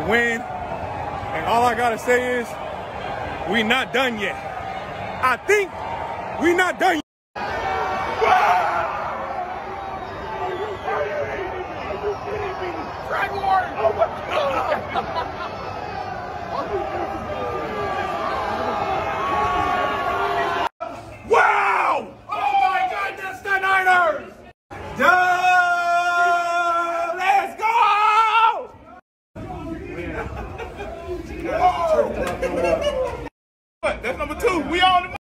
win. And all I gotta say is, we not done yet. I think we not done yet. Wow! Oh my goodness, the Niners! Let's go! What? That's number 2. We on the